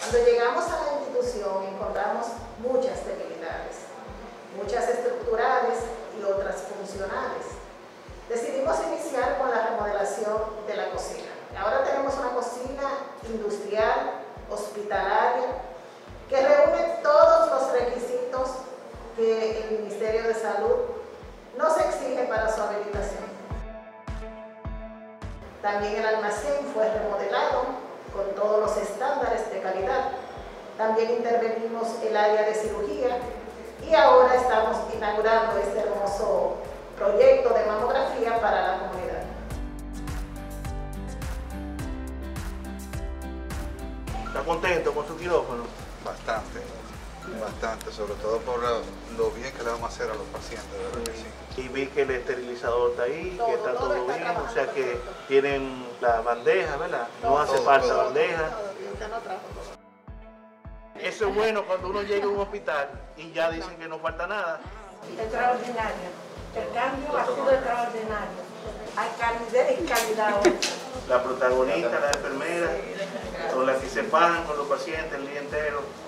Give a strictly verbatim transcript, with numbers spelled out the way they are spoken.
Cuando llegamos a la institución encontramos muchas debilidades, muchas estructurales y otras funcionales. Decidimos iniciar con la remodelación de la cocina. Ahora tenemos una cocina industrial, hospitalaria, que reúne todos los requisitos que el Ministerio de Salud nos exige para su habilitación. También el almacén fue remodelado con todos los estándares de calidad. También intervenimos el área de cirugía y ahora estamos inaugurando este hermoso proyecto de mamografía para la comunidad. ¿Está contento con su quirófano? Bastante, bastante, sobre todo por lo bien que le vamos a hacer a los pacientes, de verdad que sí. Y vi que el esterilizador está ahí, Todo, que está todo todo está bien, o trabajando sea que perfecto. tienen la bandeja, ¿verdad? No Todo, hace todo, falta todo. bandeja. Usted no trajo todo. Eso es bueno cuando uno llega a un hospital y ya dicen que no falta nada. Extraordinario. El cambio ha sido extraordinario. Hay calidad y calidad hoy. La protagonista, la enfermera, son las que se pagan con los pacientes el día entero.